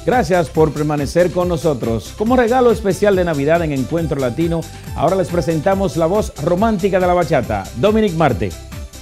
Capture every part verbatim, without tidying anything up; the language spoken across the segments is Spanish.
Gracias por permanecer con nosotros. Como regalo especial de Navidad en Encuentro Latino, ahora les presentamos la voz romántica de la bachata, Dominic Marte.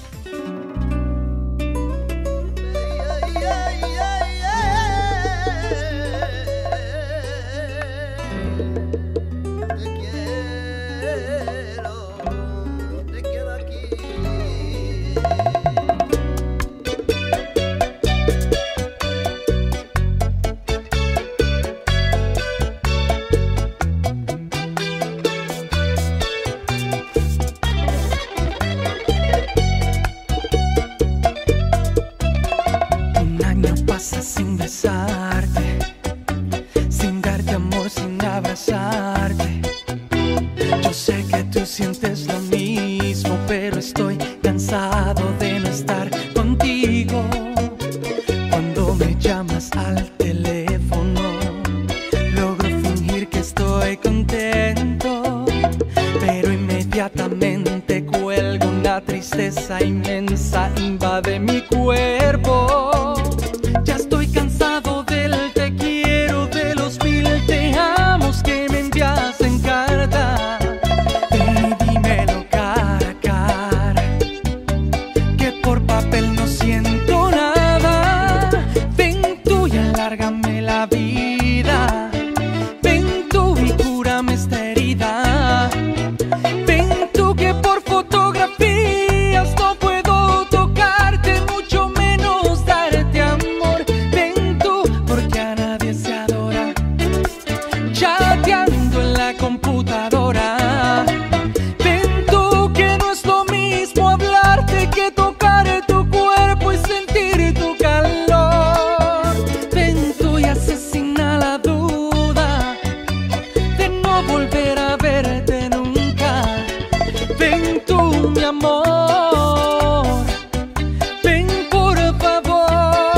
Sin besarte, sin darte amor, sin abrazarte. Yo sé que tú sientes lo mismo, pero estoy cansado de no estar contigo. Cuando me llamas al teléfono, logro fingir que estoy contento, pero inmediatamente cuelgo. Una tristeza inmensa invade mi cuerpo. Ya estoy cansado del te quiero, de los mil te amos que me envías en carta. Ven y dímelo cara a cara, que por papel no siento nada. Ven tú y alárgame la vida. Ven tú y cúrame esta herida. Ven tú que por fotografías no puedo tocarte, mucho menos darte amor. Chateando en la computadora. Ven tú que no es lo mismo hablarte que tocar tu cuerpo y sentir tu calor. Ven tú y asesina la duda de no volver a verte nunca. Ven tú mi amor, ven por favor.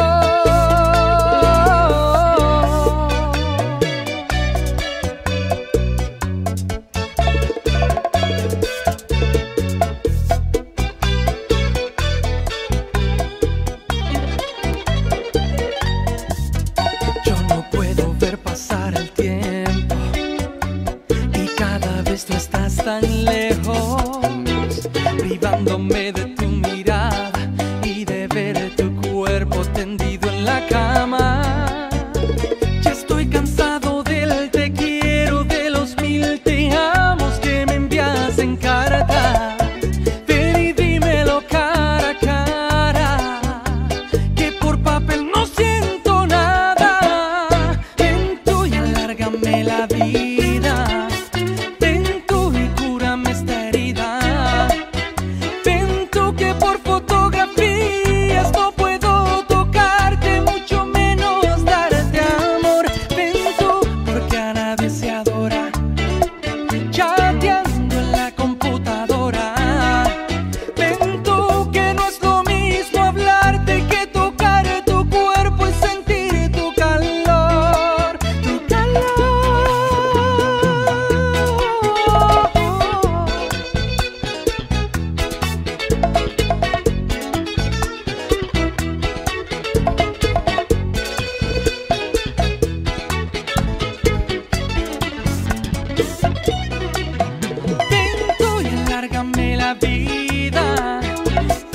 Pasar el tiempo y cada vez tú estás tan lejos, privándome de tu mirada y de ver tu cuerpo tendido en la cama. Ya estoy cansado del te quiero, de los mil te amos que me envías en carta. Ven y dímelo cara a cara, que por papel no siento nada. Alárgame la vida. Ven tú y cúrame esta herida. Ven tú que por fotografías no puedo tocarte, mucho menos darte amor. Ven tú porque a nadie se adora chateando en la computadora. Ven tú que no es lo mismo hablarte que tocar tu cuerpo y sentir tu calor. Tu calor. Ven tú y alárgame la vida.